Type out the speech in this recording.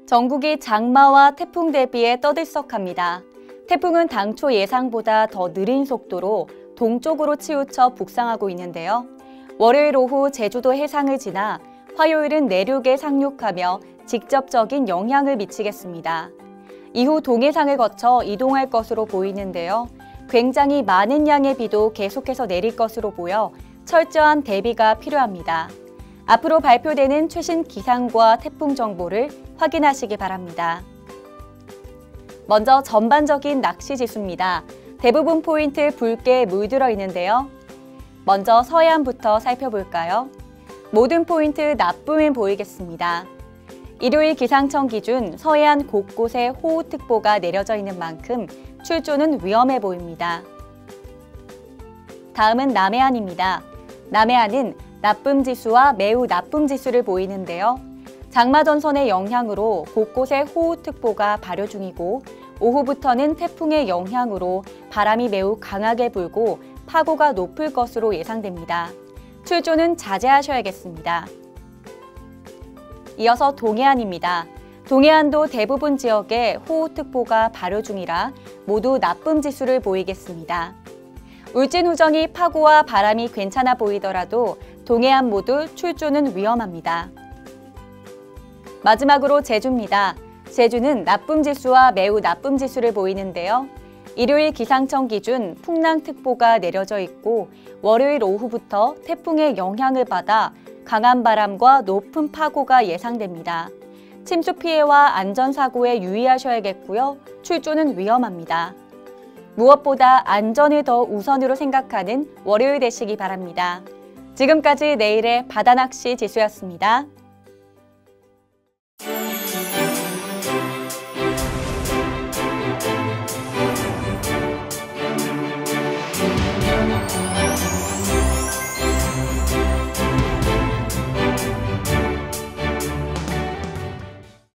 전국이 장마와 태풍 대비에 떠들썩합니다. 태풍은 당초 예상보다 더 느린 속도로 동쪽으로 치우쳐 북상하고 있는데요. 월요일 오후 제주도 해상을 지나 화요일은 내륙에 상륙하며 직접적인 영향을 미치겠습니다. 이후 동해상을 거쳐 이동할 것으로 보이는데요. 굉장히 많은 양의 비도 계속해서 내릴 것으로 보여 철저한 대비가 필요합니다. 앞으로 발표되는 최신 기상과 태풍 정보를 확인하시기 바랍니다. 먼저 전반적인 낚시 지수입니다. 대부분 포인트 붉게 물들어 있는데요. 먼저 서해안부터 살펴볼까요? 모든 포인트 나쁨을 보이겠습니다. 일요일 기상청 기준 서해안 곳곳에 호우특보가 내려져 있는 만큼 출조는 위험해 보입니다. 다음은 남해안입니다. 남해안은 나쁨 지수와 매우 나쁨 지수를 보이는데요. 장마 전선의 영향으로 곳곳에 호우특보가 발효 중이고 오후부터는 태풍의 영향으로 바람이 매우 강하게 불고 파고가 높을 것으로 예상됩니다. 출조는 자제하셔야겠습니다. 이어서 동해안입니다. 동해안도 대부분 지역에 호우특보가 발효 중이라 모두 나쁨 지수를 보이겠습니다. 울진우정이 파고와 바람이 괜찮아 보이더라도 동해안 모두 출조는 위험합니다. 마지막으로 제주입니다. 제주는 나쁨 지수와 매우 나쁨 지수를 보이는데요. 일요일 기상청 기준 풍랑특보가 내려져 있고 월요일 오후부터 태풍의 영향을 받아 강한 바람과 높은 파고가 예상됩니다. 침수 피해와 안전사고에 유의하셔야겠고요. 출조는 위험합니다. 무엇보다 안전을 더 우선으로 생각하는 월요일 되시기 바랍니다. 지금까지 내일의 바다낚시 지수였습니다.